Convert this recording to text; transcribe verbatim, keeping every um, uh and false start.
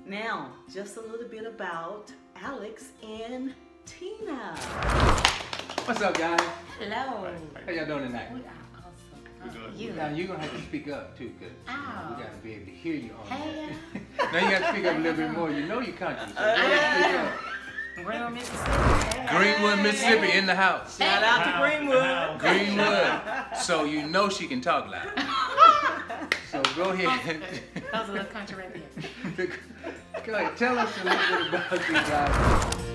Now, just a little bit about Alex and Tina. What's up, guys? Hello. How y'all doing tonight? We are awesome. Good. You. Now you're gonna have to speak up too, cause Oh. we gotta be able to hear you on Hey. there. Now you gotta speak up a little bit more. You know your country, so you gotta speak up. Greenwood, Mississippi. Greenwood, Mississippi, in the house. Shout out to Greenwood. Greenwood. So you know she can talk loud. So go ahead. That was a little country right there. Go ahead. Tell us a little bit about you guys.